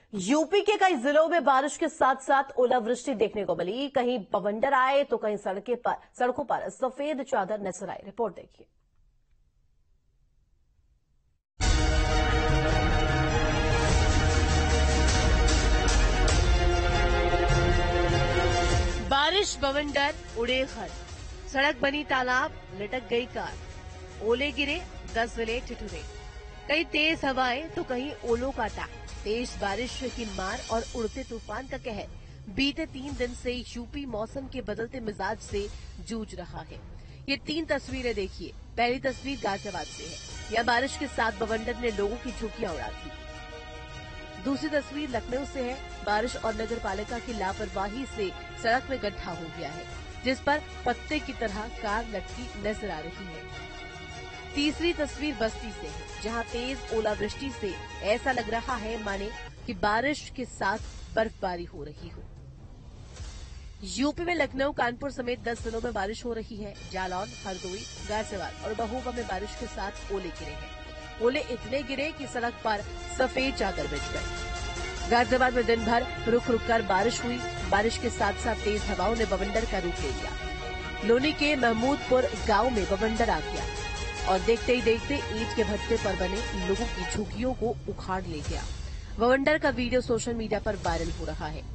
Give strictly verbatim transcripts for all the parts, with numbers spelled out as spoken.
UP के कई जिलों में बारिश के साथ साथ ओलावृष्टि देखने को मिली। कहीं बवंडर आए तो कहीं सड़कें पर सड़कों पर सफेद चादर नजर आई। रिपोर्ट देखिए। बारिश बवंडर उड़े घर, सड़क बनी तालाब, लटक गई कार, ओले गिरे, दस जिले ठिठुरे। कहीं तेज हवाएं तो कहीं ओलों का टाक। तेज बारिश की मार और उड़ते तूफान का कहर बीते तीन दिन से यूपी मौसम के बदलते मिजाज से जूझ रहा है। ये तीन तस्वीरें देखिए। पहली तस्वीर गाजियाबाद से है। यह बारिश के साथ बवंडर ने लोगों की झुग्गियां उड़ा दी। दूसरी तस्वीर लखनऊ से है। बारिश और नगर पालिका की लापरवाही से सड़क में गड्ढा हो गया है, जिस पर पत्ते की तरह कार लटकी नजर आ रही है। तीसरी तस्वीर बस्ती से है, जहां तेज ओलावृष्टि से ऐसा लग रहा है माने कि बारिश के साथ बर्फबारी हो रही हो। यूपी में लखनऊ, कानपुर समेत दस जिलों में बारिश हो रही है। जालौन, हरदोई, गाजियाबाद और महोबा में बारिश के साथ ओले गिरे हैं। ओले इतने गिरे कि सड़क पर सफेद चादर बिछ गई। गाजियाबाद में दिन भर रुक रुक कर बारिश हुई। बारिश के साथ साथ तेज हवाओं ने बवंडर का रूप ले लिया। लोनी के महमूदपुर गांव में बवंडर आ गया और देखते ही देखते ईंट के भट्टे पर बने लोगों की झुग्गियों को उखाड़ ले गया। बवंडर का वीडियो सोशल मीडिया पर वायरल हो रहा है।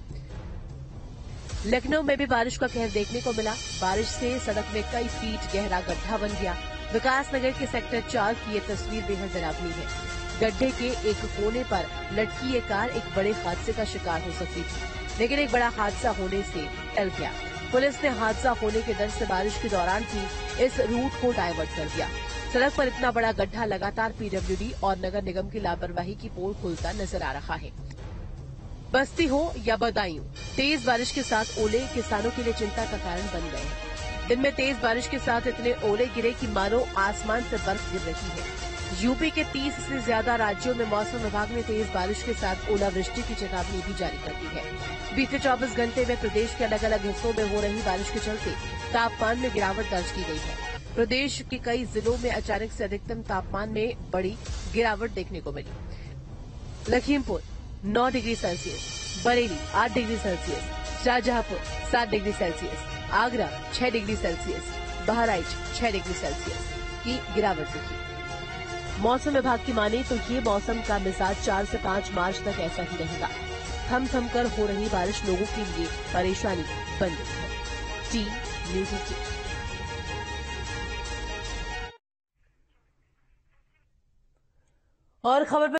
लखनऊ में भी बारिश का कहर देखने को मिला। बारिश से सड़क में कई फीट गहरा गड्ढा बन गया। विकास नगर के सेक्टर चार की ये तस्वीर बेहद डरावनी है। गड्ढे के एक कोने पर लटकी ये कार एक बड़े हादसे का शिकार हो सकती थी, लेकिन एक बड़ा हादसा होने से टल गया। पुलिस ने हादसा होने के डर से बारिश के दौरान ही इस रूट को डायवर्ट कर दिया। सड़क पर इतना बड़ा गड्ढा लगातार पीडब्ल्यूडी और नगर निगम की लापरवाही की पोल खुलता नजर आ रहा है। बस्ती हो या बदायूं, तेज बारिश के साथ ओले किसानों के लिए चिंता का कारण बन गए हैं। दिन में तेज बारिश के साथ इतने ओले गिरे कि मानो आसमान से बर्फ गिर रही है। यूपी के तीस से ज्यादा राज्यों में मौसम विभाग ने तेज बारिश के साथ ओलावृष्टि की चेतावनी भी जारी कर दी है। बीते चौबीस घंटे में प्रदेश के अलग अलग हिस्सों में हो रही बारिश के चलते तापमान में गिरावट दर्ज की गई है। प्रदेश के कई जिलों में अचानक से अधिकतम तापमान में बड़ी गिरावट देखने को मिली। लखीमपुर नौ डिग्री सेल्सियस, बरेली आठ डिग्री सेल्सियस, शाहजहांपुर सात डिग्री सेल्सियस, आगरा छह डिग्री सेल्सियस, बहराइच छह डिग्री सेल्सियस की गिरावट दिखी। मौसम विभाग की माने तो ये मौसम का मिजाज चार से पांच मार्च तक ऐसा ही रहेगा। थम थम कर हो रही बारिश लोगों के लिए परेशानी बन गई है। टी न्यूज और खबर